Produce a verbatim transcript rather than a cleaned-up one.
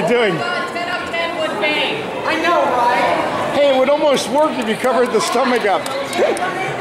you doing? ten out of ten would be. I know, right? Hey, it would almost work if you covered the stomach up.